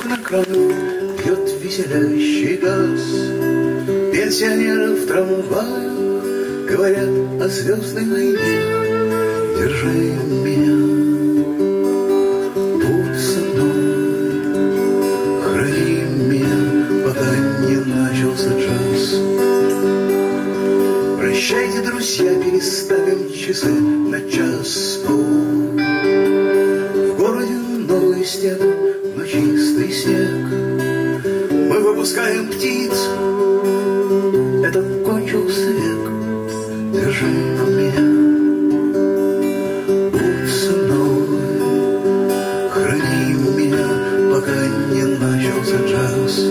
на краю пьет веселящий газ. Пенсионеры в трамваях говорят о звездной войне. Держи меня, будь со мной, храни меня, пока не начался джаз. Прощайте, друзья, переставим часы на час. В городе новые стены, но чистый снег. Мы выпускаем птиц, это кончился век. Держи меня, будь со мной, храни меня, пока не начался джаз.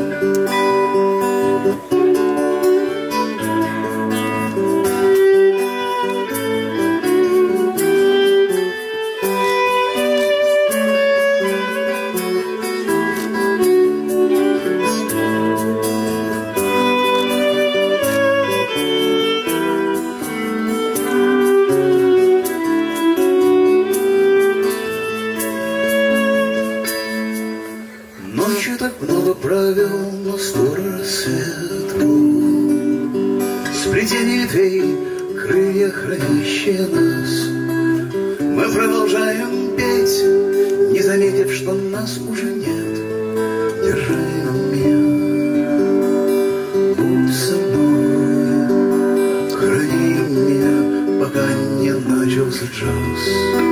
Ночью так много правил, но скоро рассвет был. Сплетение ветвей, крылья, хранящие нас. Мы продолжаем петь, не заметив, что нас уже нет. Держи меня, будь со мной, храни меня, пока не начался джаз.